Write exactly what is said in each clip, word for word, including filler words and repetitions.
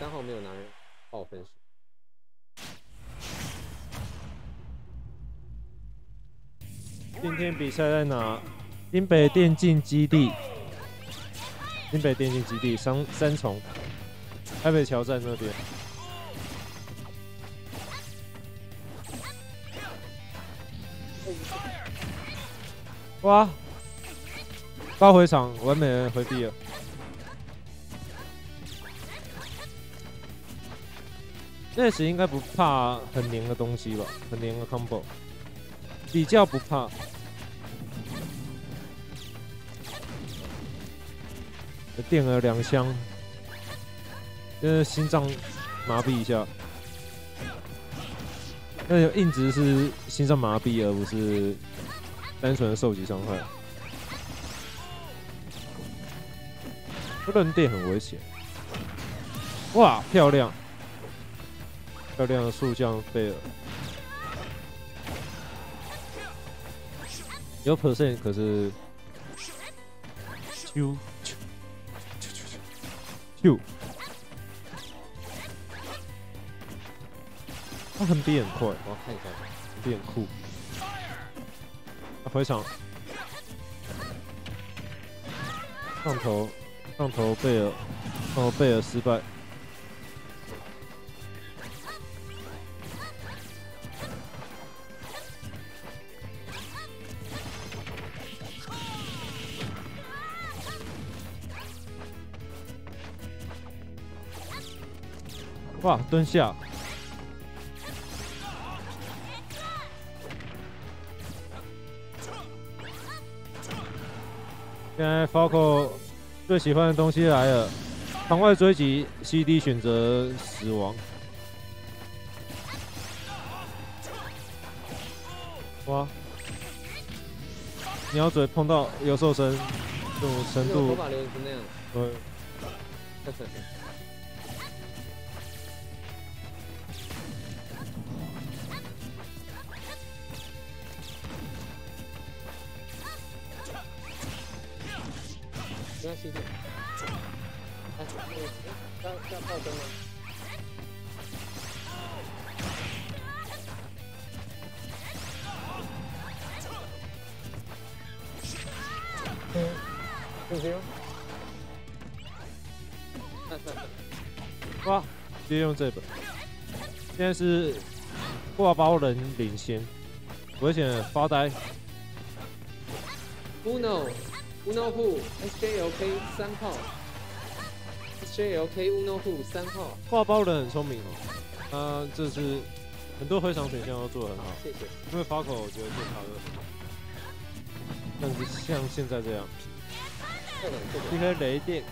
三号没有拿人爆分数。 今天比赛在哪？新北电竞基地。新北电竞基地三三重，台北桥站那边。哇！高回场，完美的回避了。那时应该不怕很黏的东西吧？很黏的 combo， 比较不怕。点了两箱，因为心脏麻痹一下。那硬直是心脏麻痹，而不是单纯的受击伤害。扔电很危险。哇，漂亮！漂亮的速降贝尔。有 percent 可是，啾啾啾啾啾，他横臂很快， 我要看一下， 横臂很酷。啊，回场，上头，上头贝尔，上头贝尔失败。哇，蹲下！现在 Falco 最喜欢的东西来了，场外追击 ，C D 选择死亡。哇！鸟嘴碰到有瘦身，这种程度。 头发留成那样。 对。 没关系，哎，要要爆灯吗？嗯，不行。 哇，直接用这本。现在是挂包人领先，危险发呆。 Uno。Uno Who S J L K 三号 ，S J L K Uno Who 三号， 挂包人很聪明哦，他这是很多回场选项都做得很好， 谢谢。 因为法口我觉得最卡的，但是像现在这样，一颗雷电，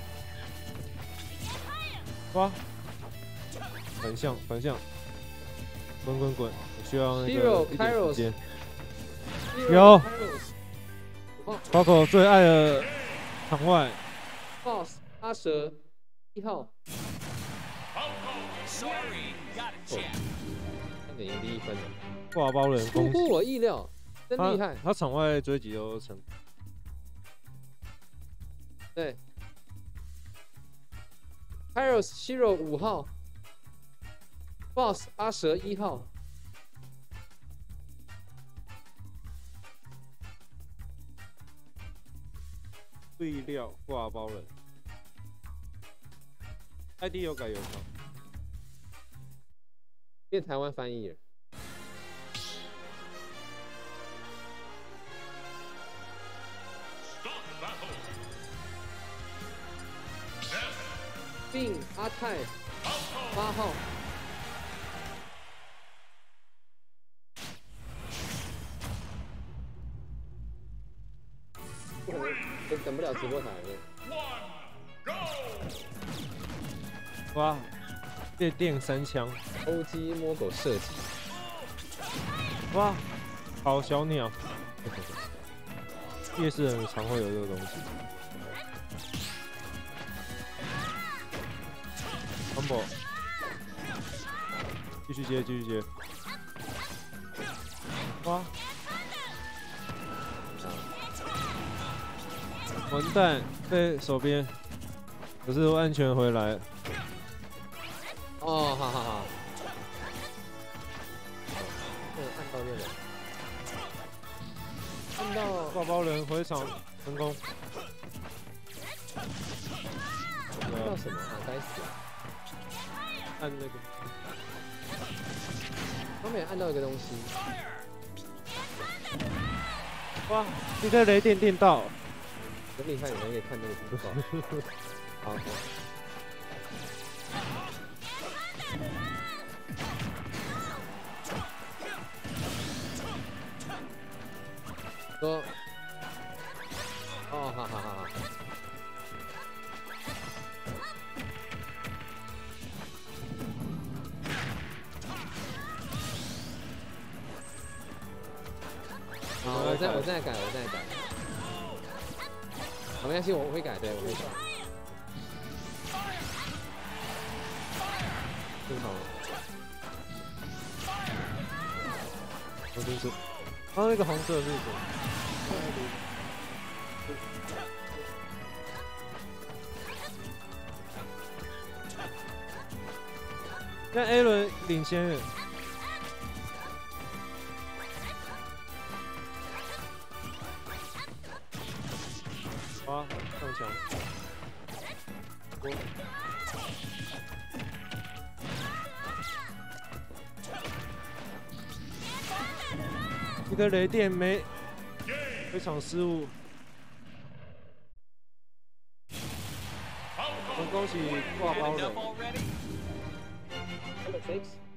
哇，反向反向，滚滚滚，我需要那个一点时间，有。法口最爱的场外 ，Boss 阿蛇一号，差点赢第一分了， 挂包人攻击， 出乎我意料，真厉害。 他场外追击都成， 对 ，Pyros Shiro 五号 ，Boss 阿蛇一号。 不意料挂包人 ，I D 有改有调， 变台湾翻译了。并阿泰八号。不可能。等不了直播台了。 哇！电电三枪 ，O G 摸狗射击。 哇！好小鸟。夜市人常会有这个东西。combo， 继续接，继续接。哇！完蛋，被手边，可是我安全回来了。 嗯，按到这个，按到挂包人回场成功。 按到什么啊？该死！ 按那个， 他没有按到一个东西。 哇！你在雷电电到， 很厉害，你还可以看那个预告。好。说，哦，好好好好。好，我再我再改，我再改。好，没关系，我会改，对，我会改。正常。 我清楚。他那个红色是什么？那 A 轮领先。哇，上墙！我。一个雷电没，非常失误。我们恭喜挂包人。